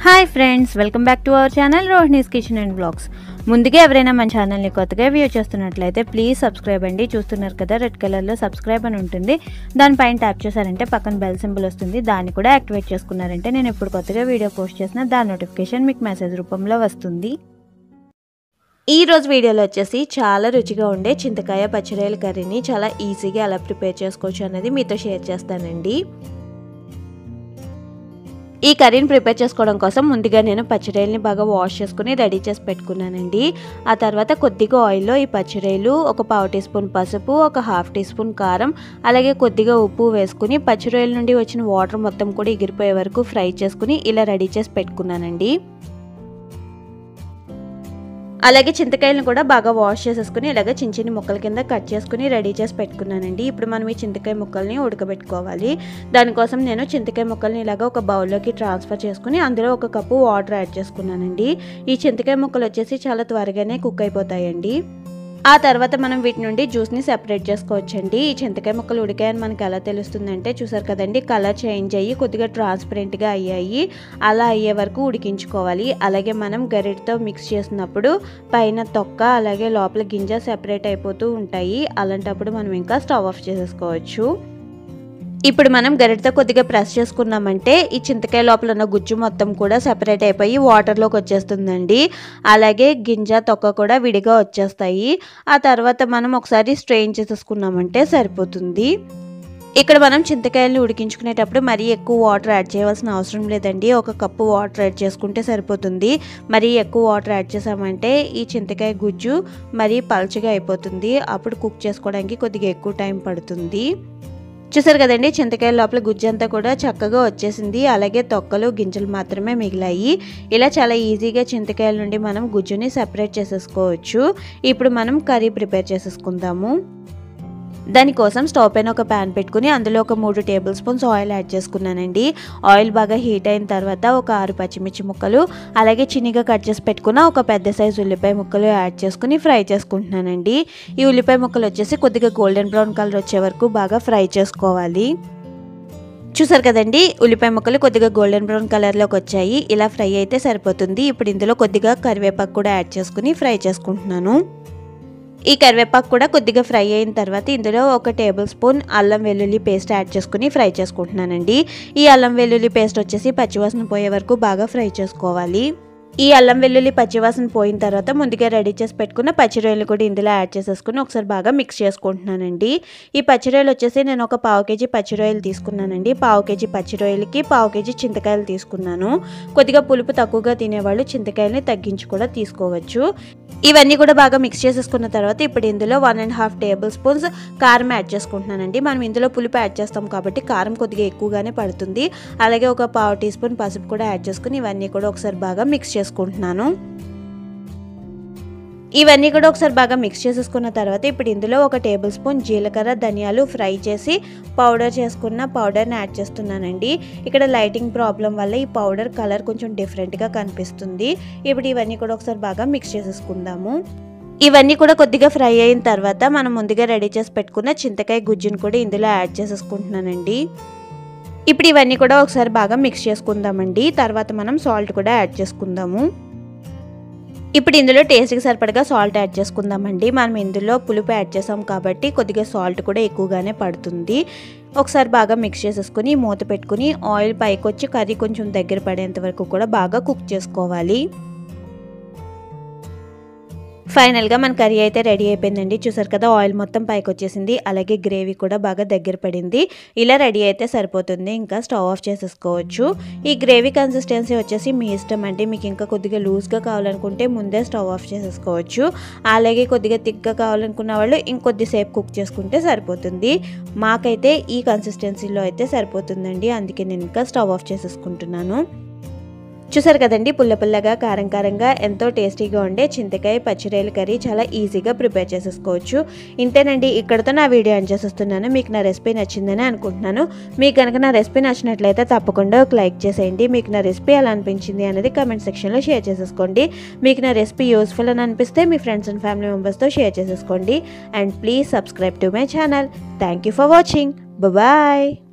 Hi friends, welcome back to our channel Rohini's kitchen and blogs. ముందుగా ఎవరైనా మన ఛానల్ని కొత్తగా వ్యూ చేస్తున్నట్లయితే ప్లీజ్ సబ్స్క్రైబ్ అండి. చూస్తున్నారు కదా, రెడ్ కలర్లో సబ్స్క్రైబ్ అని ఉంటుంది. దానిపైన ట్యాప్ చేశారంటే పక్కన బెల్ సింబల్ వస్తుంది. దాన్ని కూడా యాక్టివేట్ చేసుకున్నారంటే నేను ఇప్పుడు కొత్తగా వీడియో పోస్ట్ చేసిన దాని నోటిఫికేషన్ మీకు మెసేజ్ రూపంలో వస్తుంది. ఈ రోజు వీడియోలో వచ్చేసి చాలా రుచిగా ఉండే చింతకాయ పచ్చి రొయ్యల కర్రీని చాలా ఈజీగా ఎలా ప్రిపేర్ చేసుకోవచ్చు అనేది మీతో షేర్ చేస్తానండి. ఈ కర్రీని ప్రిపేర్ చేసుకోవడం కోసం ముందుగా నేను పచ్చిరొయ్యల్ని బాగా వాష్ చేసుకుని రెడీ చేసి పెట్టుకున్నానండి. ఆ తర్వాత కొద్దిగా ఆయిల్లో ఈ పచ్చిరొయ్యలు, ఒక పావు టీ స్పూన్ పసుపు, ఒక హాఫ్ టీ స్పూన్ కారం, అలాగే కొద్దిగా ఉప్పు వేసుకుని పచ్చిరొయ్యల నుండి వచ్చిన వాటర్ మొత్తం కూడా ఎగిరిపోయే వరకు ఫ్రై చేసుకుని ఇలా రెడీ చేసి పెట్టుకున్నానండి. అలాగే చింతకాయలను కూడా బాగా వాష్ చేసేసుకుని ఇలాగ చిన్న చిన్న ముక్కల కింద కట్ చేసుకుని రెడీ చేసి పెట్టుకున్నానండి. ఇప్పుడు మనం ఈ చింతకాయ ముక్కల్ని ఉడకబెట్టుకోవాలి. దానికోసం నేను చింతకాయ ముక్కల్ని ఇలాగ ఒక బౌల్లోకి ట్రాన్స్ఫర్ చేసుకుని అందులో ఒక కప్పు వాటర్ యాడ్ చేసుకున్నానండి. ఈ చింతకాయ ముక్కలు వచ్చేసి చాలా త్వరగానే కుక్ అయిపోతాయండి. ఆ తర్వాత మనం వీటి నుండి జ్యూస్ని సెపరేట్ చేసుకోవచ్చండి. ఈ చింతకాయ ముక్కలు ఉడికాయని మనకు ఎలా తెలుస్తుందంటే, చూసారు కదండి, కలర్ చేంజ్ అయ్యి కొద్దిగా ట్రాన్స్పరెంట్గా అయ్యాయి. అలా అయ్యే వరకు ఉడికించుకోవాలి. అలాగే మనం గరిటతో మిక్స్ చేసినప్పుడు పైన తొక్క అలాగే లోపల గింజ సెపరేట్ అయిపోతూ ఉంటాయి. అలాంటప్పుడు మనం ఇంకా స్టవ్ ఆఫ్ చేసేసుకోవచ్చు. ఇప్పుడు మనం గరిటతో కొద్దిగా ప్రెస్ చేసుకున్నామంటే ఈ చింతకాయ లోపల ఉన్న గుజ్జు మొత్తం కూడా సెపరేట్ అయిపోయి వాటర్లోకి వచ్చేస్తుందండి. అలాగే గింజ తొక్క కూడా విడిగా వచ్చేస్తాయి. ఆ తర్వాత మనం ఒకసారి స్ట్రెయిన్ చేసేసుకున్నామంటే సరిపోతుంది. ఇక్కడ మనం చింతకాయలను ఉడికించుకునేటప్పుడు మరీ ఎక్కువ వాటర్ యాడ్ చేయవలసిన అవసరం లేదండి. ఒక కప్పు వాటర్ యాడ్ చేసుకుంటే సరిపోతుంది. మరీ ఎక్కువ వాటర్ యాడ్ చేసామంటే ఈ చింతకాయ గుజ్జు మరీ పల్చగా అయిపోతుంది. అప్పుడు కుక్ చేసుకోవడానికి కొద్దిగా ఎక్కువ టైం పడుతుంది. చూసారు కదండి, చింతకాయ లోపల గుజ్జు అంతా కూడా చక్కగా వచ్చేసింది. అలాగే తొక్కలు గింజలు మాత్రమే మిగిలాయి. ఇలా చాలా ఈజీగా చింతకాయల నుండి మనం గుజ్జుని సెపరేట్ చేసేసుకోవచ్చు. ఇప్పుడు మనం కర్రీ ప్రిపేర్ చేసేసుకుందాము. దానికోసం స్టవ్ పైన ఒక ప్యాన్ పెట్టుకుని అందులో ఒక 3 టేబుల్ స్పూన్స్ ఆయిల్ యాడ్ చేసుకున్నానండి. ఆయిల్ బాగా హీట్ అయిన తర్వాత ఒక 6 పచ్చిమిర్చి ముక్కలు, అలాగే చిన్నగా కట్ చేసి పెట్టుకున్న ఒక పెద్ద సైజు ఉల్లిపాయ ముక్కలు యాడ్ చేసుకుని ఫ్రై చేసుకుంటున్నానండి. ఈ ఉల్లిపాయ ముక్కలు వచ్చేసి కొద్దిగా గోల్డెన్ బ్రౌన్ కలర్ వచ్చే వరకు బాగా ఫ్రై చేసుకోవాలి. చూసారు కదండి, ఉల్లిపాయ ముక్కలు కొద్దిగా గోల్డెన్ బ్రౌన్ కలర్లోకి వచ్చాయి. ఇలా ఫ్రై అయితే సరిపోతుంది. ఇప్పుడు ఇందులో కొద్దిగా కరివేపాకు కూడా యాడ్ చేసుకుని ఫ్రై చేసుకుంటున్నాను. ఈ కరివేపాకు కూడా కొద్దిగా ఫ్రై అయిన తర్వాత ఇందులో ఒక టేబుల్ స్పూన్ అల్లం వెల్లుల్లి పేస్ట్ యాడ్ చేసుకుని ఫ్రై చేసుకుంటున్నానండి. ఈ అల్లం వెల్లుల్లి పేస్ట్ వచ్చేసి పచ్చివాసన పోయే వరకు బాగా ఫ్రై చేసుకోవాలి. ఈ అల్లం వెల్లుల్లి పచ్చివాసన పోయిన తర్వాత ముందుగా రెడీ చేసి పెట్టుకున్న పచ్చి రొయ్యలు కూడా ఇందులో యాడ్ చేసేసుకుని ఒకసారి బాగా మిక్స్ చేసుకుంటున్నానండి. ఈ పచ్చి రొయ్యలు వచ్చేసి నేను ఒక పావు కేజీ పచ్చి రొయ్యలు తీసుకున్నానండి. పావు కేజీ పచ్చి రొయ్యలకి పావు కేజీ చింతకాయలు తీసుకున్నాను. కొద్దిగా పులుపు తక్కువగా తినేవాళ్ళు చింతకాయలని తగ్గించి కూడా తీసుకోవచ్చు. ఇవన్నీ కూడా బాగా మిక్స్ చేసేసుకున్న తర్వాత ఇప్పుడు ఇందులో 1.5 టేబుల్ స్పూన్స్ కారం యాడ్ చేసుకుంటున్నానండి. మనం ఇందులో పులుపు యాడ్ చేస్తాం కాబట్టి కారం కొద్దిగా ఎక్కువగానే పడుతుంది. అలాగే ఒక పావు టీ స్పూన్ పసుపు కూడా యాడ్ చేసుకుని ఇవన్నీ కూడా ఒకసారి బాగా మిక్స్ చేసుకుంటున్నాను. ఇవన్నీ కూడా ఒకసారి బాగా మిక్స్ చేసేసుకున్న తర్వాత ఇప్పుడు ఇందులో ఒక టేబుల్ స్పూన్ జీలకర్ర, ధనియాలు ఫ్రై చేసి పౌడర్ చేసుకున్న పౌడర్ని యాడ్ చేస్తున్నానండి. ఇక్కడ లైటింగ్ ప్రాబ్లం వల్ల ఈ పౌడర్ కలర్ కొంచెం డిఫరెంట్గా కనిపిస్తుంది. ఇప్పుడు ఇవన్నీ కూడా ఒకసారి బాగా మిక్స్ చేసేసుకుందాము. ఇవన్నీ కూడా కొద్దిగా ఫ్రై అయిన తర్వాత మనం ముందుగా రెడీ చేసి పెట్టుకున్న చింతకాయ గుజ్జును కూడా ఇందులో యాడ్ చేసేసుకుంటున్నానండి. ఇప్పుడు ఇవన్నీ కూడా ఒకసారి బాగా మిక్స్ చేసుకుందామండి. తర్వాత మనం సాల్ట్ కూడా యాడ్ చేసుకుందాము. ఇప్పుడు ఇందులో టేస్ట్కి సరిపడగా సాల్ట్ యాడ్ చేసుకుందామండి. మనం ఇందులో పులుపు యాడ్ చేసాం కాబట్టి కొద్దిగా సాల్ట్ కూడా ఎక్కువగానే పడుతుంది. ఒకసారి బాగా మిక్స్ చేసేసుకుని మూత పెట్టుకుని ఆయిల్ పైకి వచ్చి కర్రీ కొంచెం దగ్గర పడేంత వరకు కూడా బాగా కుక్ చేసుకోవాలి. ఫైనల్గా మన కర్రీ అయితే రెడీ అయిపోయిందండి. చూసారు కదా, ఆయిల్ మొత్తం పైకి వచ్చేసింది. అలాగే గ్రేవీ కూడా బాగా దగ్గర పడింది. ఇలా రెడీ అయితే సరిపోతుంది. ఇంకా స్టవ్ ఆఫ్ చేసేసుకోవచ్చు. ఈ గ్రేవీ కన్సిస్టెన్సీ వచ్చేసి మీ ఇష్టం అండి. మీకు ఇంకా కొద్దిగా లూజ్గా కావాలనుకుంటే ముందే స్టవ్ ఆఫ్ చేసేసుకోవచ్చు. అలాగే కొద్దిగా థిక్గా కావాలనుకున్న వాళ్ళు ఇంకొద్దిసేపు కుక్ చేసుకుంటే సరిపోతుంది. మాకైతే ఈ కన్సిస్టెన్సీలో అయితే సరిపోతుందండి. అందుకే నేను ఇంకా స్టవ్ ఆఫ్ చేసేసుకుంటున్నాను. చూసారు కదండి, పుల్ల పుల్లగా కారం కారంగా ఎంతో టేస్టీగా ఉండే చింతకాయ పచ్చి రొయ్యల కర్రీ చాలా ఈజీగా ప్రిపేర్ చేసేసుకోవచ్చు. ఇంతేనండి, ఇక్కడతో నా వీడియో ఎండ్ చేసేస్తున్నాను. మీకు నా రెసిపీ నచ్చిందని అనుకుంటున్నాను. మీకు కనుక నా రెసిపీ నచ్చినట్లయితే తప్పకుండా ఒక లైక్ చేసేయండి. మీకు నా రెసిపీ ఎలా అనిపించింది అనేది కామెంట్ సెక్షన్లో షేర్ చేసేసుకోండి. మీకు నా రెసిపీ యూస్ఫుల్ అని అనిపిస్తే మీ ఫ్రెండ్స్ అండ్ ఫ్యామిలీ మెంబర్స్తో షేర్ చేసేసుకోండి. And please subscribe to my channel. Thank you for watching. Bye.